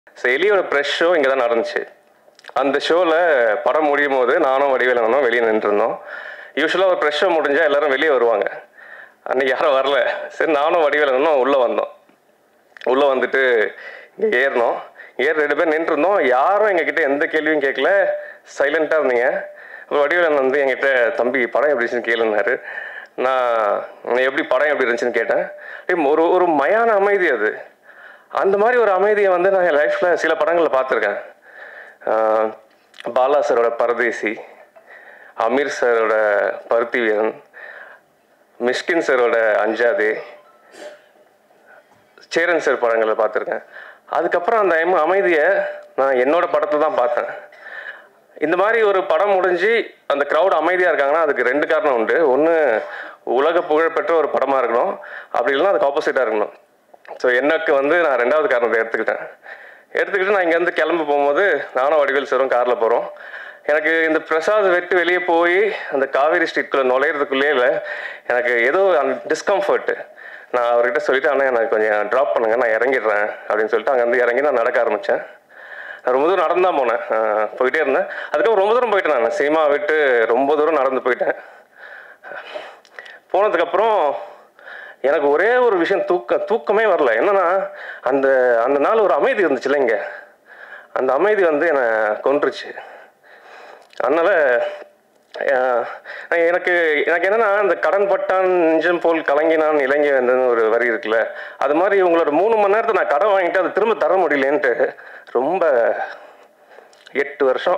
So எலியோட brush show இங்கே தான் நடந்துச்சு. அந்த ஷோவில் படம் முடியும் போது நானும் வடிவேலனும் வெளியே நின்றுருந்தோம். யூஸ்வலாக ஒரு ப்ரெஷ் ஷோ முடிஞ்சால் எல்லோரும் வெளியே வருவாங்க. அன்றைக்கி யாரும் வரல. சரி நானும் வடிவேலனும் உள்ளே வந்தோம். உள்ளே வந்துட்டு இங்கே ஏறினோம். 2 பேர் நின்றுருந்தோம். யாரும் எங்ககிட்ட எந்த கேள்வியும் கேட்கல, சைலண்ட்டாக இருந்தீங்க. வடிவேலன் வந்து என்கிட்ட தம்பி படம் எப்படி இருந்துச்சுன்னு கேளுன்னாரு. நான் எப்படி படம் எப்படி இருந்துச்சுன்னு கேட்டேன். ஒரு மயான அமைதி அது. அந்த மாதிரி ஒரு அமைதியை வந்து நான் என் லைஃப்பில் சில படங்களில் பார்த்துருக்கேன். பாலா சாரோட பரதேசி, அமீர் சாரோட பருத்தி வீரன், மிஷ்கின் சாரோட அஞ்சாதே, சேரன் சார் படங்களில் பார்த்துருக்கேன். அதுக்கப்புறம் அந்த அமைதியை நான் என்னோட படத்தை தான் பார்த்தேன். இந்த மாதிரி ஒரு படம் முடிஞ்சு அந்த க்ரௌட் அமைதியாக இருக்காங்கன்னா அதுக்கு 2 காரணம் உண்டு. ஒன்று, உலக புகழ்பெற்ற ஒரு படமாக இருக்கணும், அப்படி இல்லைன்னா அதுக்கு ஆப்போசிட்டாக இருக்கணும். ஸோ எனக்கு வந்து நான் 2வது காரணத்தை எடுத்துக்கிட்டு நான் இங்கேருந்து கிளம்பி போகும்போது நானும் வடிவேல் சாரும் காரில் போகிறோம். எனக்கு இந்த பிரசாத் வெட்டு வெளியே போய் அந்த காவேரி ஸ்ட்ரீட்குள்ளே நுழையிறதுக்குள்ளே எனக்கு ஏதோ அந்த டிஸ்கம்ஃபர்ட்டு. நான் அவர்கிட்ட சொல்லிவிட்டு, ஆனால் எனக்கு கொஞ்சம் ட்ராப் பண்ணுங்க, நான் இறங்கிடுறேன் அப்படின்னு சொல்லிட்டு அங்கேருந்து இறங்கி நான் நடக்க ஆரம்பித்தேன். நான் ரொம்ப தூரம் நடந்து தான் போனேன், போயிட்டே இருந்தேன். அதுக்கப்புறம் ரொம்ப தூரம் போயிட்டேன். நான் சினிமா விட்டு ரொம்ப தூரம் நடந்து போயிட்டேன். போனதுக்கப்புறம் எனக்கு ஒரே ஒரு விஷயம், தூக்கமே வரல. என்னன்னா அந்த அந்த நாள் ஒரு அமைதி இருந்துச்சுல்ல இங்கே, அந்த அமைதி வந்து என்னை கொன்றுச்சு. அதனால் எனக்கு என்னென்னா, அந்த கடன் பட்டான் நெஞ்சம் போல் கலங்கினான் இலங்கை வந்ததுன்னு ஒரு வரி இருக்குல்ல, அது மாதிரி உங்களோட 3 மணி நேரத்தை நான் கடன் வாங்கிட்டு அதை திரும்ப தர முடியலேன்ட்டு ரொம்ப 8 வருஷம்.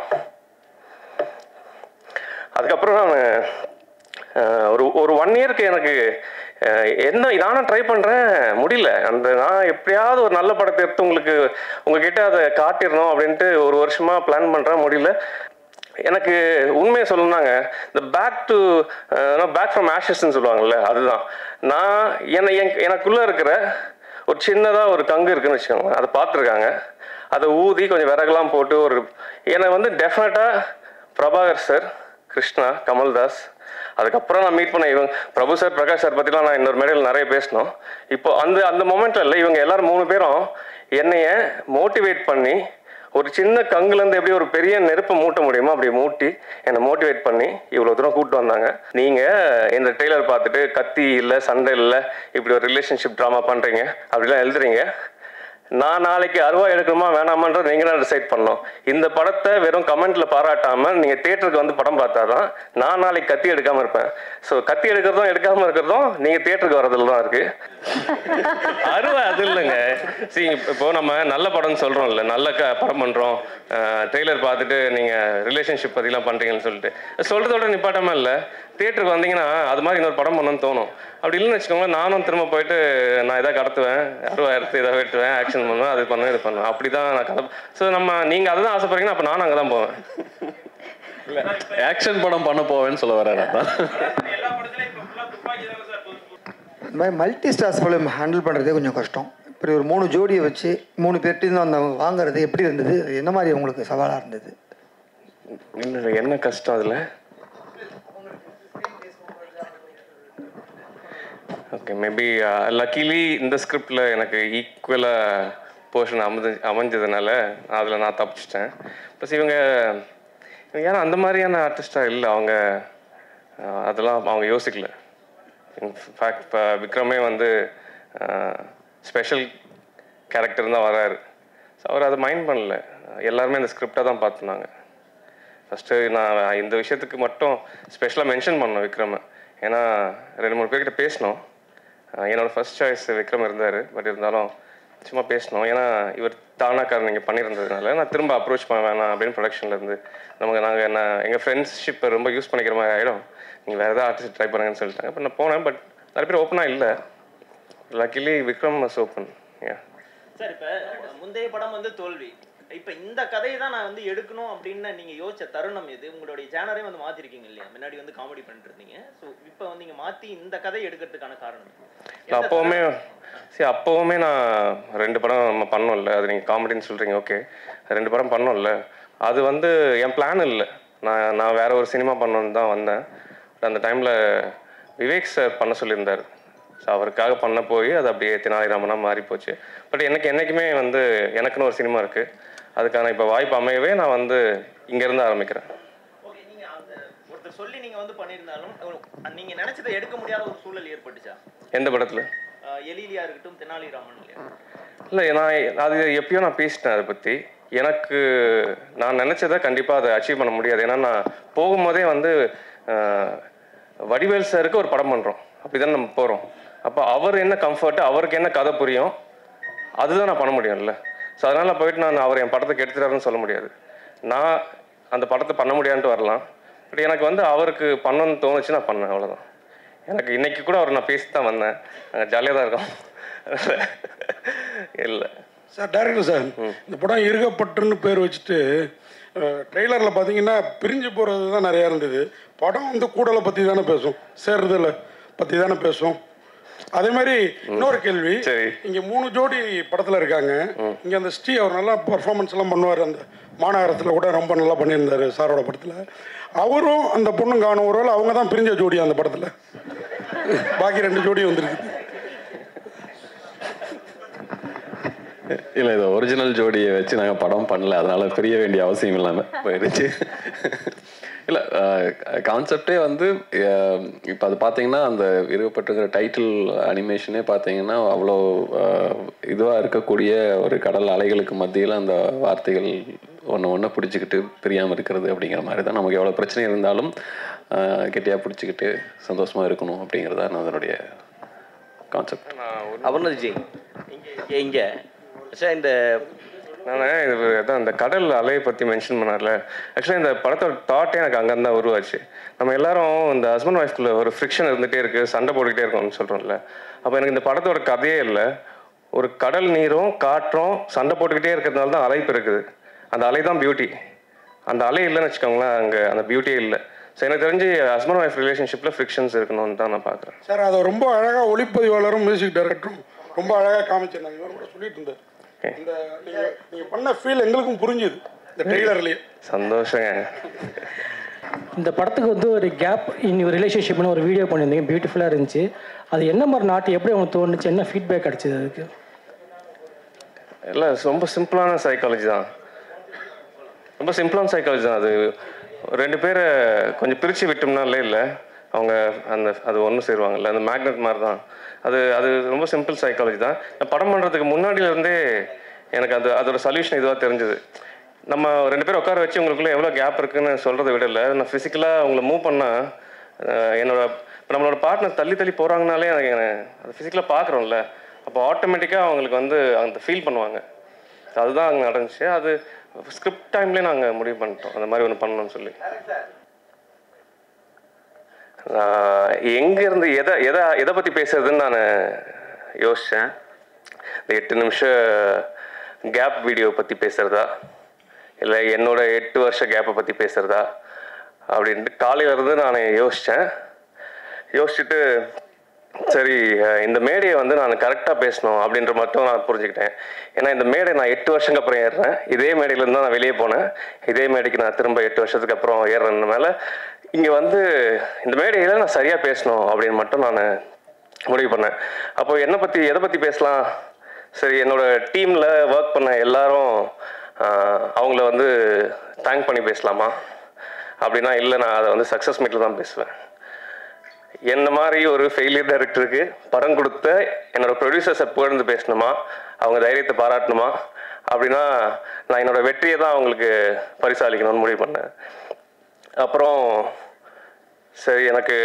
அதுக்கப்புறம் நான் ஒரு 1 இயருக்கு எனக்கு நானும் ட்ரை பண்ணுறேன், முடியல. நான் எப்படியாவது ஒரு நல்ல படத்தை எடுத்து உங்ககிட்ட அதை காட்டிடணும் அப்படின்ட்டு 1 வருஷமாக பிளான் பண்ணுறேன், முடியல. எனக்கு உண்மையை சொல்லணும்னாங்க, இந்த பேக் ஃப்ரம் ஆஷஸ்ன்னு சொல்லுவாங்கள்ல, அதுதான். எனக்குள்ளே இருக்கிற ஒரு சின்னதாக ஒரு கங்கு இருக்குன்னு வச்சுக்கோங்க, அதை பார்த்துருக்காங்க. அதை ஊதி கொஞ்சம் விறகுலாம் போட்டு என்னை வந்து டெஃபினட்டாக பிரபாகர் சார், கிருஷ்ணா, கமல்தாஸ், அதுக்கப்புறம் நான் மீட் பண்ண பிரபு சார், பிரகாஷ் சார் பற்றிலாம் நான் இன்னொரு மேடையில் நிறைய பேசணும். இப்போ அந்த மொமெண்ட்டில் இல்லை, இவங்க எல்லாரும் 3 பேரும் என்னைய மோட்டிவேட் பண்ணி ஒரு சின்ன கங்குலேருந்து எப்படி ஒரு பெரிய நெருப்பை மூட்ட முடியுமோ அப்படி மூட்டி என்னை மோட்டிவேட் பண்ணி இவ்வளோ தூரம் கூப்பிட்டு வந்தாங்க. நீங்கள் இந்த ட்ரெய்லர் பார்த்துட்டு கத்தி இல்லை, சண்டை இல்லை, இப்படி ஒரு ரிலேஷன்ஷிப் ட்ராமா பண்ணுறீங்க அப்படிலாம் எழுதுறீங்க. நான் நாளைக்கு அருவா எடுக்கணுமா வேணாமான்றது நீங்கள் தான் டிசைட் பண்ணோம். இந்த படத்தை வெறும் கமெண்ட்டில் பாராட்டாமல் நீங்கள் தியேட்டருக்கு வந்து படம் பார்த்தா தான் நான் நாளைக்கு கத்தி எடுக்காமல் இருப்பேன். ஸோ கத்தி எடுக்கிறதும் எடுக்காமல் இருக்கிறதும் நீங்கள் தியேட்டருக்கு வரதில் தான் இருக்குது. அருவா அது இல்லைங்க. சரி, இப்போது நம்ம நல்ல படம்னு சொல்கிறோம்ல, நல்ல படம் பண்ணுறோம், ட்ரெய்லர் பார்த்துட்டு நீங்கள் ரிலேஷன்ஷிப் பற்றிலாம் பண்ணுறீங்கன்னு சொல்லிட்டு சொல்கிறதோட நிப்பாட்டமாக இல்லை, தியேட்டருக்கு வந்தீங்கன்னா அது மாதிரி இன்னொரு படம் பண்ணணும்னு தோணும். அப்படி இல்லைன்னு வச்சுக்கோங்களேன், நானும் திரும்ப போயிட்டு நான் எதாவது கடத்துவேன், அருவா எடுத்து எதாவது வெட்டுவேன், ஆக்ஷன் பண்ணுவேன், அது பண்ணுவேன், இது பண்ணுவேன். அப்படி தான் நான் கதை. ஸோ நீங்கள் அதை தான் ஆசைப்படுறீங்கன்னா அப்போ நானும் அங்கே தான் போவேன். இல்லை, ஆக்ஷன் படம் பண்ண போவேன்னு சொல்ல வரேன். இந்த மாதிரி மல்டி ஸ்டார்ஸ் ஃபிலிம் ஹேண்டில் பண்ணுறதே கொஞ்சம் கஷ்டம். இப்படி ஒரு 3 ஜோடியை வச்சு 3 பேர்ட்டு அந்த வாங்குறது எப்படி இருந்தது? என்ன மாதிரி உங்களுக்கு சவாலாக இருந்தது? இல்லை, என்ன கஷ்டம் அதில்? ஓகே, மேபி லக்கிலி இந்த ஸ்கிரிப்டில் எனக்கு ஈக்குவலாக போர்ஷன் அமைஞ்சதுனால அதில் நான் தப்பிச்சிட்டேன். ப்ளஸ் இவங்க யாரும் அந்த மாதிரியான ஆர்டிஸ்டாக இல்லை, அதெல்லாம் அவங்க யோசிக்கல. இன்ஃபேக்ட் இப்போ விக்ரமே வந்து ஸ்பெஷல் கேரக்டர் தான் வராரு. ஸோ அவர் அதை மைண்ட் பண்ணல. எல்லாருமே இந்த ஸ்கிரிப்டாக தான் பார்த்துனாங்க. ஃபஸ்ட்டு நான் இந்த விஷயத்துக்கு மட்டும் ஸ்பெஷலாக மென்ஷன் பண்ணோம் விக்ரமை. ஏன்னா 2-3 பேர்கிட்ட பேசினோம். என்னோடய ஃபர்ஸ்ட் சாய்ஸ் விக்ரம் இருந்தார். பட் இருந்தாலும் சும்மா பேசணும். ஏன்னா இவர் தானாக்காரன் நீங்கள் பண்ணியிருந்ததுனால நான் திரும்ப அப்ரோச் பண்ண வேணாம் அப்படின்னு ப்ரொடக்ஷன்லேருந்து எங்கள் ஃப்ரெண்ட்ஷிப்பை ரொம்ப யூஸ் பண்ணிக்கிற மாதிரி ஆகிடும், நீங்கள் வேறு ஏதாவது ஆர்டிஸ்ட் ட்ரை பண்ணுங்கன்னு சொல்லிட்டாங்க. இப்போ நான் போனேன், பட் நிறைய பேர் ஓப்பனாக இல்லை. Luckily Vikram was open. சார், இப்போ முந்தைய படம் வந்து தோல்வி, இப்போ இந்த கதையை தான் நான் வந்து எடுக்கணும் அப்படின்னு நீங்கள் யோசிச்ச தருணம் எது? உங்களுடைய ஜேனரே வந்து மாற்றிருக்கீங்க இல்லையா? முன்னாடி வந்து காமெடி பண்ணிட்டு இருந்தீங்க, ஸோ இப்போ வந்து நீங்கள் மாற்றி இந்த கதையை எடுக்கிறதுக்கான காரணம்? அப்போவுமே நான் 2 படம் நம்ம பண்ணோம்ல, அது நீங்கள் காமெடின்னு சொல்கிறீங்க, ஓகே, 2 படம் பண்ணோம்ல, அது வந்து என் பிளான் இல்லை. நான் வேறு ஒரு சினிமா பண்ணணுன்னு தான் வந்தேன். அந்த டைமில் விவேக் சார் பண்ண சொல்லியிருந்தார் ஸோ அவருக்காக பண்ண போய் அது அப்படியே தெனாலிராமனாக மாறி போச்சு. பட் எனக்கு என்றைக்குமே வந்து எனக்குன்னு ஒரு சினிமா இருக்குது. அதுக்கான இப்போ வாய்ப்பு அமையவே நான் வந்து இங்கேருந்து ஆரம்பிக்கிறேன். ஓகே, நீங்கள் அந்த ஒருத்தர் சொல்லி நீங்கள் வந்து பண்ணியிருந்தாலும் நீங்கள் நினச்சதை எடுக்க முடியாத ஒரு சூழல் ஏற்பட்டுச்சா? எந்த படத்தில்? எலிலியா இருக்கட்டும், தெனாலிராமன் இல்லையா? இல்லை, நான் அது எப்பயோ நான் பேசிட்டேன் அதை பற்றி. எனக்கு நான் நினச்சதை கண்டிப்பாக அதை அச்சீவ் பண்ண முடியாது. ஏன்னா நான் போகும்போதே வந்து வடிவேல் சாருக்கு ஒரு படம் பண்ணுறோம், அப்படி தானே நம்ம போகிறோம். அப்போ அவர் என்ன கம்ஃபர்ட்டு, அவருக்கு என்ன கதை புரியும், அதுதான் நான் பண்ண முடியும்ல. ஸோ அதனால் போயிட்டு நான் அவர் என் படத்தை கெடுத்துட்டாருன்னு சொல்ல முடியாது. நான் அந்த படத்தை பண்ண முடியாதுன்ட்டு வரலாம். பட் எனக்கு வந்து அவருக்கு பண்ணணும்னு தோணுச்சு, நான் பண்ணேன், அவ்வளோதான். எனக்கு இன்னைக்கு கூட அவர் நான் பேசி தான் வந்தேன். ஜாலியாக தான் இருக்கோம். இல்லை சார், டைரக்டர் சார், இந்த படம் இருகப்பட்டுன்னு பேர் வச்சுட்டு ட்ரெய்லரில் பார்த்தீங்கன்னா பிரிஞ்சு போகிறது தான் நிறையா இருந்தது. படம் வந்து கூடலை பற்றி தானே பேசும், சேர்றதில் பற்றி தானே பேசும். அதே மாதிரி இன்னொரு கேள்வி, இங்கே 3 ஜோடி படத்தில் இருக்காங்க. இங்கே அந்த ஸ்ரீ அவர் நல்லா பர்ஃபார்மன்ஸ் எல்லாம் பண்ணுவார். அந்த மாநகரத்தில் கூட ரொம்ப நல்லா பண்ணியிருந்தார் சாரோட படத்தில். அவரும் அந்த பொண்ணும் காணும், ஒரு வேளை அவங்க தான் பிரிஞ்ச ஜோடி அந்த படத்தில். பாக்கி 2 ஜோடி வந்துருக்கு. இல்லை, இது ஒரிஜினல் ஜோடியை வச்சு நாங்கள் படம் பண்ணல, அதனால பிரிய வேண்டிய அவசியம் இல்லாமல் போயிடுச்சு. இல்லை, கான்செப்டே வந்து இப்போ அது பார்த்தீங்கன்னா அந்த இருகப்பட்டுங்கிற டைட்டில் அனிமேஷனே பார்த்தீங்கன்னா அவ்வளோ இதுவாக இருக்கக்கூடிய ஒரு கடல் அலைகளுக்கு மத்தியில் அந்த வார்த்தைகள் ஒன்று பிடிச்சிக்கிட்டு பிரியாமல் இருக்கிறது அப்படிங்கிற மாதிரி தான். நமக்கு எவ்வளோ பிரச்சனை இருந்தாலும் கெட்டியாக பிடிச்சிக்கிட்டு சந்தோஷமாக இருக்கணும் அப்படிங்கிறது தான் அதனுடைய கான்செப்ட். அபர்நாத்ஜி, இங்கே சார் இந்த நான் இந்த கடல் அலையை பற்றி மென்ஷன் பண்ணார்ல, ஆக்சுவலாக இந்த படத்தோட தாட்டே எனக்கு அங்கேருந்து தான் உருவாச்சு. நம்ம எல்லாரும் இந்த ஹஸ்பண்ட் ஒய்ஃப்குள்ள ஒரு ஃப்ரிக்ஷன் இருந்துகிட்டே இருக்குது, சண்டை போட்டுக்கிட்டே இருக்கோம்னு சொல்கிறோம்ல. அப்போ எனக்கு இந்த படத்தோட கதையே இல்லை, ஒரு கடல் நீரும் காற்றும் சண்டை போட்டுக்கிட்டே இருக்கிறதுனால தான் அலை இருக்குது. அந்த அலை தான் பியூட்டி. அந்த அலை இல்லைன்னு வச்சுக்கோங்களேன், அங்கே அந்த பியூட்டியே இல்லை. ஸோ எனக்கு தெரிஞ்சு ஹஸ்பண்ட் ஒய்ஃப் ரிலேஷன்ஷிப்பில் ஃப்ரிக்ஷன்ஸ் இருக்கணும்னு தான் நான் பார்க்குறேன். சார், அதை ரொம்ப அழகாக ஒளிப்பதிவாளரும் மியூசிக் டைரக்டரும் ரொம்ப அழகாக காமிச்சிருந்தாங்க. இவர் கூட சொல்லிட்டு இருந்தார். இந்த நீங்கள் பண்ண ஃபீல் எங்களுக்கும் புரிஞ்சுது இந்த ட்ரெய்லர்லேயே. சந்தோஷங்க. இந்த படத்துக்கு வந்து ஒரு கேப் இன் யுவர் ரிலேஷன்ஷிப்னு ஒரு வீடியோ பண்ணியிருந்தீங்க, பியூட்டிஃபுல்லாக இருந்துச்சு. அது என்ன மாதிரி நாட்டு எப்படி உங்களுக்கு தோணுச்சு, என்ன ஃபீட்பேக் கிடச்சிது அதுக்கு? இல்லை, ரொம்ப சிம்பிளான சைக்காலஜி தான். ரொம்ப சிம்பிளான சைக்காலஜி தான். அது 2 பேரை கொஞ்சம் பிரித்து விட்டோம்னாலே இல்லை, அவங்க அது ஒன்று சேருவாங்கல்ல, அந்த மேக்னெட் மாதிரி தான். அது ரொம்ப சிம்பிள் சைக்காலஜி தான். நான் படம் பண்ணுறதுக்கு முன்னாடியிலேருந்தே எனக்கு அதோட சொல்யூஷன் இதுவாக தெரிஞ்சுது. நம்ம 2 பேர் உட்கார வச்சு உங்களுக்குள்ளே எவ்வளோ கேப் இருக்குதுன்னு சொல்கிறத விட இல்லை, நான் ஃபிசிக்கலாக அவங்கள மூவ் பண்ணால் இப்போ நம்மளோட பார்ட்னர் தள்ளி போகிறாங்கனாலே எனக்கு அது ஃபிசிக்கலாக பார்க்குறோம்ல, அப்போ ஆட்டோமேட்டிக்காக அவங்களுக்கு வந்து அந்த ஃபீல் பண்ணுவாங்க. அதுதான் அங்கே நடந்துச்சு. அது ஸ்கிரிப்ட் டைம்லேயே நாங்கள் முடிவு பண்ணிட்டோம் அந்த மாதிரி ஒன்று பண்ணணும்னு சொல்லி. எங்கேருந்து எதை பற்றி பேசுறதுன்னு நான் யோசித்தேன். இந்த 8 நிமிஷம் கேப் வீடியோ பற்றி பேசுகிறதா, இல்லை என்னோட 8 வருஷ கேப்பை பற்றி பேசுகிறதா அப்படின்ட்டு காலையிலேருந்து நான் யோசிச்சுட்டு சரி இந்த மேடையை வந்து நான் கரெக்டாக பேசணும் அப்படின்ற மட்டும் நான் புரிஞ்சுக்கிட்டேன். ஏன்னா இந்த மேடை நான் 8 வருஷங்க அப்புறம் ஏறுறேன். இதே மேடையிலேருந்து தான் நான் வெளியே போனேன். இதே மேடைக்கு நான் திரும்ப 8 வருஷத்துக்கு அப்புறம் ஏறுறேன். மேலே இங்கே வந்து இந்த மேடையில் நான் சரியாக பேசணும் அப்படின்னு மட்டும் நான் முடிவு பண்ணேன். அப்போ எதை பற்றி பேசலாம்? சரி, என்னோடய டீமில் ஒர்க் பண்ண எல்லாரும் அவங்கள வந்து தேங்க் பண்ணி பேசலாமா அப்படின்னா இல்லை, நான் அதை வந்து சக்ஸஸ் மீட்டில் தான் பேசுவேன். என்ன மாதிரி ஒரு ஃபெயிலியர் டைரக்டருக்கு படம் கொடுத்த என்னோடய ப்ரொடியூசர்ஸை புகழ்ந்து பேசணுமா, அவங்க தைரியத்தை பாராட்டணுமா அப்படின்னா நான் என்னோடய வெற்றியை தான் அவங்களுக்கு பரிசாலிக்கணும்னு முடிவு பண்ணேன். அப்புறம் சரி, எனக்கு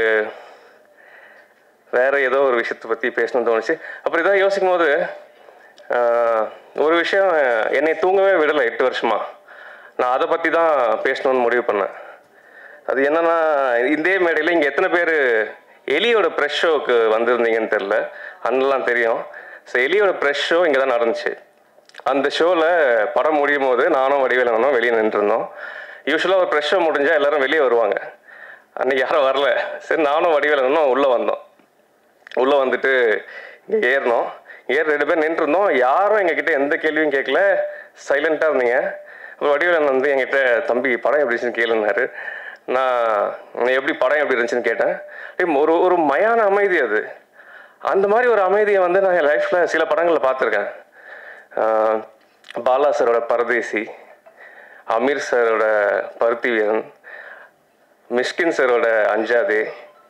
வேறு ஏதோ ஒரு விஷயத்தை பற்றி பேசணும்னு தோணுச்சு. அப்புறம் இதான் யோசிக்கும் போது ஒரு விஷயம் என்னை தூங்கவே விடலை 8 வருஷமாக. நான் அதை பற்றி தான் பேசணும்னு முடிவு பண்ணேன். அது என்னென்னா, இதே மேடையில் இங்கே எத்தனை பேர் எலியோட ப்ரெஷ் ஷோவுக்கு வந்திருந்தீங்கன்னு தெரில, அண்ணெல்லாம் தெரியும். ஸோ எலியோட ப்ரெஷ் ஷோ இங்கே தான் நடந்துச்சு. அந்த ஷோவில் படம் முடியும் போது நானும் வடிவேலனும் வெளியே நின்றுருந்தோம். யூஸ்வலாக ஒரு ப்ரெஷ் ஷோ முடிஞ்சால் எல்லோரும் வெளியே வருவாங்க. அன்றைக்கி யாரும் வரல. சரி, நானும் வடிவேலனும் உள்ளே வந்தோம். உள்ளே வந்துட்டு இங்கே ஏறினோம். 2 பேர் நின்றுருந்தோம். யாரும் எங்ககிட்ட எந்த கேள்வியும் கேட்கல, சைலண்ட்டாக இருந்தீங்க. அப்புறம் வடிவேலன் வந்து என்கிட்ட தம்பி படம் எப்படி இருந்துச்சுன்னு கேளுன்னாரு. நான் எப்படி படம் எப்படி இருந்துச்சுன்னு கேட்டேன். ஒரு மயான அமைதி. அந்த மாதிரி ஒரு அமைதியை வந்து நான் என் லைஃப்பில் சில படங்களில் பார்த்துருக்கேன். பாலா சாரோட பரதேசி, அமீர் சாரோட பருத்தி வீரன், மிஷ்கின் சாரோட அஞ்சாதே,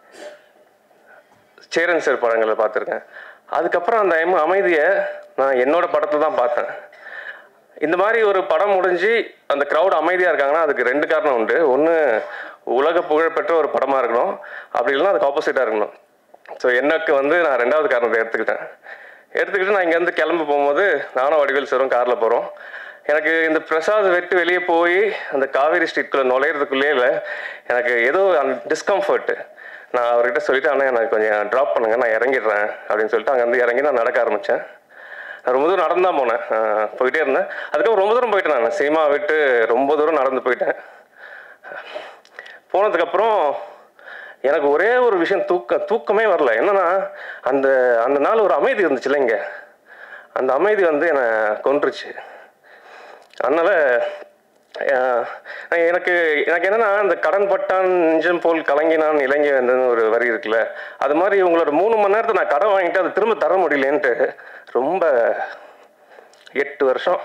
சேரன் சார் படங்களில் பார்த்துருக்கேன். அதுக்கப்புறம் அந்த அமைதியை நான் என்னோட படத்தை தான் பார்த்தேன். இந்த மாதிரி ஒரு படம் முடிஞ்சு அந்த க்ரௌட் அமைதியாக இருக்காங்கன்னா அதுக்கு 2 காரணம் உண்டு. ஒன்று, உலக புகழ்பெற்ற ஒரு படமாக இருக்கணும், அப்படி இல்லைன்னா அதுக்கு ஆப்போசிட்டாக இருக்கணும். ஸோ எனக்கு வந்து நான் 2வது காரணத்தை எடுத்துக்கிட்டு நான் இங்கேருந்து கிளம்பி போகும்போது நானும் வடிவேல் சாரும் காரில் போகிறோம். எனக்கு இந்த பிரசாத் வெட்டு வெளியே போய் அந்த காவேரி ஸ்ட்ரீட்குள்ளே நுழையிறதுக்குள்ளே இல்லை, எனக்கு ஏதோ அந்த டிஸ்கம்ஃபர்ட்டு. நான் அவர்கிட்ட சொல்லிட்டு, ஆனால் எனக்கு கொஞ்சம் ட்ராப் பண்ணுங்க, நான் இறங்கிடுறேன் அப்படின்னு சொல்லிட்டு அங்கேருந்து இறங்கி நான் நடக்க ஆரம்பித்தேன். நான் ரொம்ப தூரம் நடந்து தான் போனேன், போயிட்டே இருந்தேன். அதுக்கப்புறம் ரொம்ப தூரம் போயிட்டேன். நான் சினிமா விட்டு ரொம்ப தூரம் நடந்து போயிட்டேன். போனதுக்கப்புறம் எனக்கு ஒரே ஒரு விஷயம், தூக்கமே வரல. என்னன்னா அந்த அந்த நாள் ஒரு அமைதி இருந்துச்சுல்ல இங்கே, அந்த அமைதி வந்து என்னை கொன்றுச்சு. அதனால் எனக்கு என்னென்னா அந்த கடன் பட்டான் நெஞ்சம் போல் கலங்கினான் இலங்கை வந்ததுன்னு ஒரு வரி இருக்குல்ல, அது மாதிரி உங்களோட 3 மணி நேரத்தை நான் கடன் வாங்கிட்டு அதை திரும்ப தர முடியலேன்ட்டு ரொம்ப 8 வருஷம்.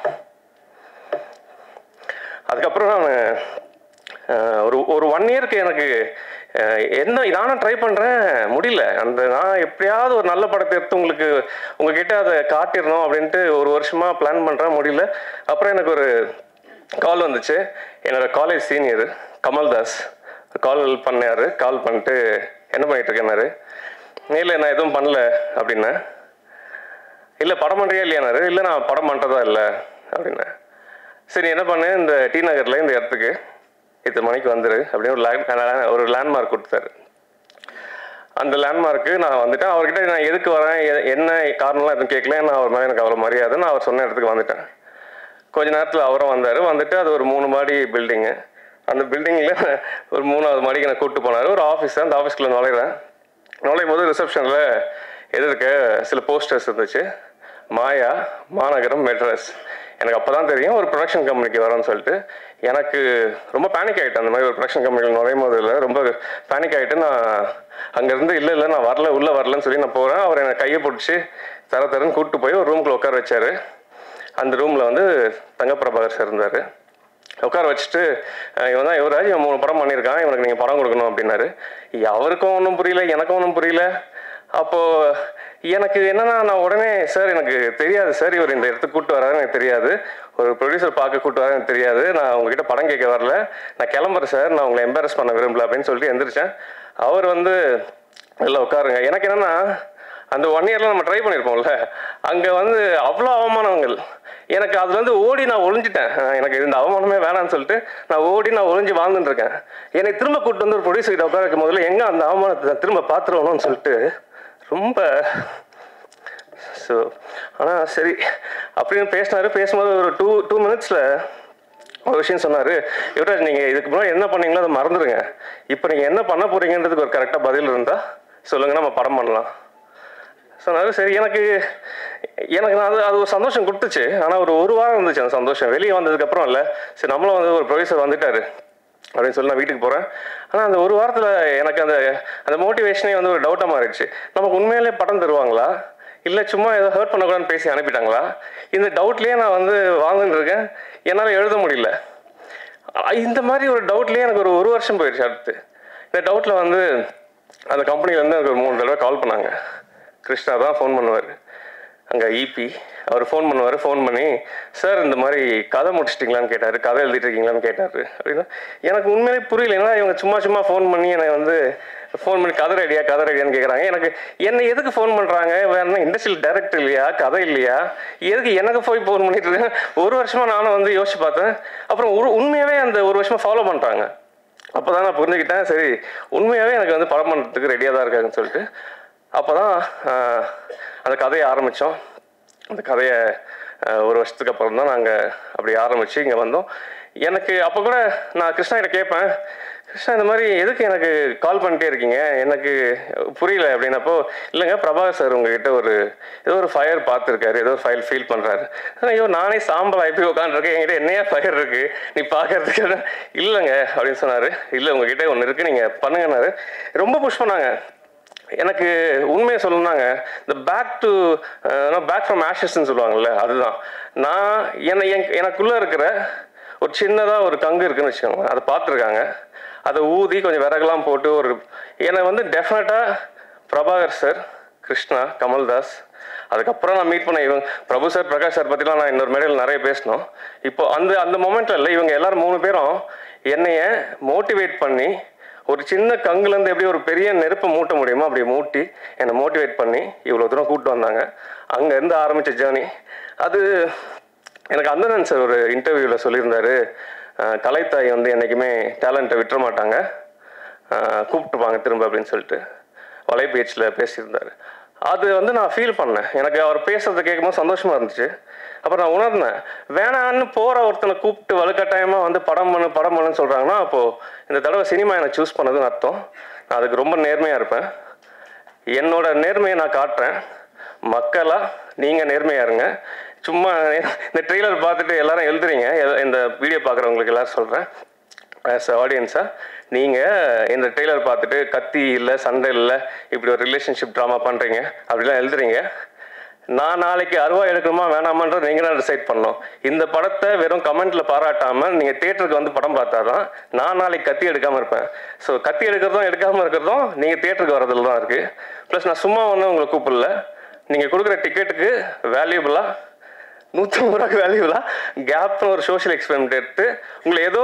அதுக்கப்புறம் நான் ஒரு 1 இயருக்கு எனக்கு நானும் ட்ரை பண்ணுறேன், முடியல. நான் எப்படியாவது ஒரு நல்ல படத்தை எடுத்து உங்ககிட்ட அதை காட்டிடணும் அப்படின்ட்டு 1 வருஷமாக பிளான் பண்ணுறேன், முடியல. அப்புறம் எனக்கு ஒரு கால் வந்துச்சு. என்னோட காலேஜ் சீனியர் கமல்தாஸ் கால் பண்ணார். கால் பண்ணிட்டு என்ன பண்ணிட்டு இருக்கேன்னாரு. இல்லை நான் எதுவும் பண்ணல அப்படின்னேன். இல்லை படம் பண்ணுறியா இல்லையானாரு. இல்லை நான் படம் பண்ணுறதா இல்லை அப்படின்னேன். சரி என்ன பண்ணு, இந்த டி நகரில் இந்த இடத்துக்கு இத்தனை மணிக்கு வந்துரு அப்படின்னு ஒரு லேண்ட்மார்க் கொடுத்தாரு. அந்த லேண்ட்மார்க்கு நான் வந்துட்டேன். அவர்கிட்ட நான் எதுக்கு வரேன், என்ன காரணம்லாம் எதுவும் கேட்கல. நான் அவர் மேலே எனக்கு அவ்வளோ மரியாதை. நான் அவர் சொன்ன இடத்துக்கு வந்துட்டேன். கொஞ்ச நேரத்தில் அவரும் வந்துட்டு அது ஒரு 3 மாடி பில்டிங்கு. அந்த பில்டிங்கில் ஒரு 3வது மாடிக்கு நான் கூப்பிட்டு போனார். ஒரு ஆஃபீஸ், அந்த ஆஃபீஸ்க்குள்ளே நுழையும் போது ரிசப்ஷனில் எதிர்க்க சில போஸ்டர்ஸ் இருந்துச்சு. மாயா, மாநகரம், மெட்ராஸ். எனக்கு அப்போ தான் தெரியும் ஒரு ப்ரொடக்ஷன் கம்பெனிக்கு வரோன்னு சொல்லிட்டு. எனக்கு ரொம்ப பேனிக் ஆகிட்டேன். அந்த மாதிரி ஒரு ப்ரொடக்ஷன் கம்பெனியில் நுழையும் போது இல்லை, ரொம்ப பேனிக் ஆகிட்டு நான் அங்கேருந்து இல்லை நான் வரல, உள்ளே வரலன்னு சொல்லி நான் போகிறேன். அவர் என்னை கையை பிடிச்சி தரன்னு கூப்பிட்டு போய் ஒரு ரூம்குள்ளே உட்கார வச்சார். அந்த ரூமில் வந்து தங்க பிரபாகர் சார் இருந்தார். உட்கார வச்சுட்டு, இவன் தான் யுவராஜ், இவன் 3 படம் பண்ணியிருக்கான், இவனுக்கு நீங்கள் படம் கொடுக்கணும் அப்படின்னாரு. அவருக்கும் ஒன்றும் புரியல, எனக்கும் ஒன்றும் புரியல. அப்போது எனக்கு என்னன்னா, நான் உடனே சார் எனக்கு தெரியாது சார், இவர் இந்த இடத்துக்கு கூப்பிட்டு வராரு எனக்கு தெரியாது, ஒரு ப்ரொடியூசர் பார்க்க கூப்பிட்டு வராரு எனக்கு தெரியாது, நான் உங்ககிட்ட படம் கேட்க வரல, நான் கிளம்புறேன் சார், நான் உங்களை எம்பாரஸ் பண்ண விரும்பல அப்படின்னு சொல்லிட்டு எந்திரிச்சேன். அவர் வந்து இல்லை உட்காருங்க. எனக்கு என்னென்னா அந்த 1 இயரில் நம்ம ட்ரை பண்ணியிருப்போம்ல, அங்கே வந்து அவ்வளோ அவமானங்கள். எனக்கு அதுலேருந்து ஓடி நான் ஒளிஞ்சிட்டேன். எனக்கு இந்த அவமானமே வேணான்னு சொல்லிட்டு நான் ஒளிஞ்சு வாழ்ந்துட்டுருக்கேன். என்னை திரும்ப கூப்பிட்டு வந்து ஒரு ப்ரொடியூசர்கிட்ட உட்கார வைக்கும் முதல்ல எங்கே அந்த அவமானத்தை திரும்ப பார்த்துருவோம்னு சொல்லிட்டு ரொம்ப ஸோ ஆனால் சரி அப்படின்னு பேசினார். பேசும்போது ஒரு டூ மினிட்ஸில் ஒரு விஷயம் சொன்னார். யுவராஜ் நீங்கள் இதுக்கு முன்னாடி என்ன பண்ணீங்களோ அதை மறந்துடுங்க, இப்போ நீங்கள் என்ன பண்ண போகிறீங்கன்றதுக்கு ஒரு கரெக்டாக பதில் இருந்தால் சொல்லுங்கள், நம்ம படம் பண்ணலாம் சொன்னார். சரி எனக்கு நான் அது ஒரு சந்தோஷம் கொடுத்துச்சு. ஆனால் ஒரு வாரம் இருந்துச்சு அந்த சந்தோஷம். வெளியே வந்ததுக்கப்புறம் இல்லை, சரி நம்மளும் வந்து ஒரு ப்ரொடியூசர் வந்துட்டார் அப்படின்னு சொல்லி நான் வீட்டுக்கு போகிறேன். ஆனால் அந்த 1 வாரத்தில் எனக்கு அந்த மோட்டிவேஷனே வந்து ஒரு டவுட்டாக மாறிடுச்சு. நமக்கு உண்மையிலே படம் தருவாங்களா, இல்லை சும்மா ஏதோ ஹர்ட் பண்ணக்கூடாதுன்னு பேசி அனுப்பிட்டாங்களா, இந்த டவுட்லேயே நான் வந்து வாழ்ந்துட்டு இருக்கேன். என்னால் எழுத முடியல. இந்த மாதிரி ஒரு டவுட்லேயே எனக்கு ஒரு வருஷம் போயிடுச்சு. அடுத்து இந்த டவுட்டில் வந்து அந்த கம்பெனிலேருந்து எனக்கு ஒரு 3 தடவை கால் பண்ணாங்க. கிருஷ்ணா தான் ஃபோன் பண்ணுவார், அங்கே இபி. அவர் ஃபோன் பண்ணுவார். ஃபோன் பண்ணி சார் இந்த மாதிரி கதை முடிச்சிட்டிங்களான்னு கேட்டார், கதை எழுதிட்டு இருக்கீங்களான்னு கேட்டார். அப்படின்னா எனக்கு உண்மையிலே புரியல. ஏன்னா இவங்க சும்மா ஃபோன் பண்ணி என்னை வந்து கதை ரெடியான்னு கேட்குறாங்க. என்னை எதுக்கு ஃபோன் பண்ணுறாங்க, வேறு இண்டஸ்ட்ரியல் டைரக்டர் இல்லையா, கதை இல்லையா, எதுக்கு எனக்கு போய் ஃபோன் பண்ணிட்டு இருக்கேன். 1 வருஷமாக நானும் வந்து யோசிச்சு பார்த்தேன். அப்புறம் உண்மையாகவே அந்த 1 வருஷமாக ஃபாலோ பண்ணுறாங்க. அப்போ தான் நான் புரிஞ்சுக்கிட்டேன், சரி உண்மையாகவே எனக்கு வந்து படம் பண்ணுறதுக்கு ரெடியாக தான் இருக்காங்கன்னு சொல்லிட்டு. அப்போ தான் அந்த கதையை ஆரம்பித்தோம். அந்த கதையை 1 வருஷத்துக்கு அப்புறம் தான் நாங்கள் அப்படி ஆரம்பித்து இங்கே வந்தோம். எனக்கு அப்போ கூட நான் கிருஷ்ணா கிட்ட கேட்பேன், கிருஷ்ணா இந்த மாதிரி எதுக்கு எனக்கு கால் பண்ணிட்டே இருக்கீங்க, எனக்கு புரியல அப்படின்னப்போ, இல்லைங்க பிரபாகர் சார் உங்ககிட்ட ஏதோ ஒரு ஃபயர் பார்த்துருக்காரு, ஏதோ ஒரு ஃபைல் ஃபீல் பண்ணுறாரு. ஐயோ நானே சாம்பல் ஆகி உட்காந்துருக்கேன், என்கிட்ட என்னையா ஃபயர் இருக்குது நீ பார்க்கறதுக்கு. இல்லைங்க அப்படின்னு சொன்னார். இல்லை உங்ககிட்ட ஒன்று இருக்குது நீங்கள் பண்ணுங்கன்னாரு. ரொம்ப புஷ் பண்ணாங்க. எனக்கு உண்மையை சொல்லணும்னாங்க, இந்த பேக் ஃப்ரம் ஆஷஸ்ன்னு சொல்லுவாங்கள்ல, அதுதான். நான் எனக்குள்ளே இருக்கிற ஒரு சின்னதாக ஒரு கங்கு இருக்குன்னு வச்சுக்கோங்க, அதை பார்த்துருக்காங்க. அதை ஊதி கொஞ்சம் விறகுலாம் போட்டு என்னை வந்து டெஃபினட்டாக பிரபாகர் சார், கிருஷ்ணா, கமல்தாஸ், அதுக்கப்புறம் நான் மீட் பண்ண பிரபு சார், பிரகாஷ் சார் பற்றிலாம் நான் இன்னொரு மேடையில் நிறைய பேசணும். இப்போ அந்த மொமெண்ட்டில் இல்லை, இவங்க எல்லாரும் 3 பேரும் என்னைய மோட்டிவேட் பண்ணி ஒரு சின்ன கங்குலேருந்து எப்படி ஒரு பெரிய நெருப்பை மூட்ட முடியுமோ அப்படி மூட்டி என்னை மோட்டிவேட் பண்ணி இவ்வளோ தூரம் கூப்பிட்டு வந்தாங்க. அங்கேருந்து ஆரம்பித்த ஜேர்னி அது. எனக்கு அந்தனன் சார் ஒரு இன்டர்வியூவில் சொல்லியிருந்தாரு, கலைத்தாய் வந்து என்றைக்குமே டேலண்ட்டை விட்டுற மாட்டாங்க, கூப்பிட்டுப்பாங்க திரும்ப அப்படின்னு சொல்லிட்டு வலைபேச்சில் பேசியிருந்தார். அது வந்து நான் ஃபீல் பண்ணேன். எனக்கு அவர் பேசுறதை கேட்கும்போது சந்தோஷமாக இருந்துச்சு. அப்புறம் நான் உணர்ந்தேன், வேணான்னு போகிற ஒருத்தனை கூப்பிட்டு வலுக்கட்டாயமாக வந்து படம் பண்ணுன்னு சொல்கிறாங்கன்னா, அப்போது இந்த தடவை சினிமா என்னை சூஸ் பண்ணதுன்னு அர்த்தம். நான் அதுக்கு ரொம்ப நேர்மையாக இருப்பேன். என்னோட நேர்மையை நான் காட்டுறேன். மக்களாக நீங்கள் நேர்மையாக இருங்க. சும்மா இந்த ட்ரெய்லர் பார்த்துட்டு எல்லாரும் எழுதுறீங்க, இந்த வீடியோ பார்க்குறவங்களுக்கு எல்லோரும் சொல்கிறேன், ஆஸ் ஆடியன்ஸாக நீங்கள் இந்த ட்ரெய்லர் பார்த்துட்டு கத்தி இல்லை, சண்டை இல்லை, இப்படி ஒரு ரிலேஷன்ஷிப் ட்ராமா பண்ணுறீங்க அப்படிலாம் எழுதுறீங்க. நான் நாளைக்கு அருவா எடுக்கணுமா வேணாமான்றது நீங்கள் தான் டிசைட் பண்ணோம். இந்த படத்தை வெறும் கமெண்ட்டில் பாராட்டாமல் நீங்கள் தியேட்டருக்கு வந்து படம் பார்த்தா தான் நான் நாளைக்கு கத்தி எடுக்காமல் இருப்பேன். ஸோ கத்தி எடுக்கிறதும் எடுக்காமல் இருக்கிறதும் நீங்கள் தியேட்டருக்கு வரதில் தான் இருக்குது. ப்ளஸ் நான் சும்மா ஒன்றும் உங்களை கூப்பிடல, நீங்கள் கொடுக்குற டிக்கெட்டுக்கு வேல்யூபிளாக 150 ரூபாய்க்கு வேல்யூலாம் கேப்னு ஒரு சோஷியல் எக்ஸ்பெரிமெண்ட் எடுத்து உங்களை ஏதோ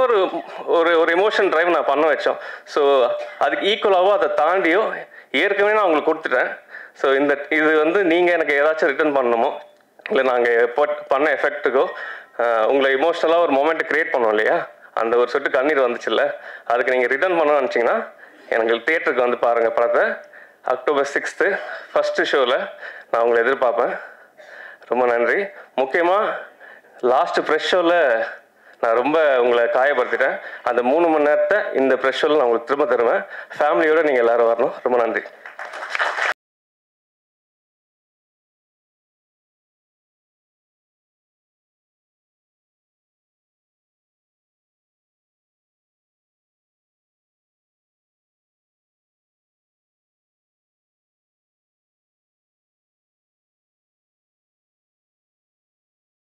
ஒரு எமோஷன் ட்ரைவ் நான் பண்ண வச்சோம். ஸோ அதுக்கு ஈக்குவலாகவோ அதை தாண்டியோ ஏற்கனவே நான் உங்களுக்கு கொடுத்துட்டேன். ஸோ இது வந்து நீங்கள் எனக்கு ஏதாச்சும் ரிட்டர்ன் பண்ணணுமோ, இல்லை நாங்கள் பண்ண எஃபெக்ட்டுக்கோ உங்களை எமோஷ்னலாக ஒரு மொமெண்ட்டை க்ரியேட் பண்ணோம் இல்லையா, அந்த ஒரு சொட்டு கண்ணீர் வந்துச்சுல்ல, அதுக்கு நீங்கள் ரிட்டர்ன் பண்ணணும்னு நினச்சிங்கன்னா எனக்கு தியேட்டருக்கு வந்து பாருங்கள் படத்தை. October 6th ஃபஸ்ட்டு ஷோவில் நான் உங்களை எதிர்பார்ப்பேன். ரொம்ப நன்றி. முக்கியமாக லாஸ்ட்டு ப்ரெஷ் ஷோவில் நான் ரொம்ப உங்களை காயப்படுத்திட்டேன். அந்த 3 மணி நேரத்தை இந்த ப்ரெஷ் ஷோவில் நான் உங்களுக்கு திரும்ப தருவேன். ஃபேமிலியோடு நீங்கள் எல்லோரும் வரணும். ரொம்ப நன்றி.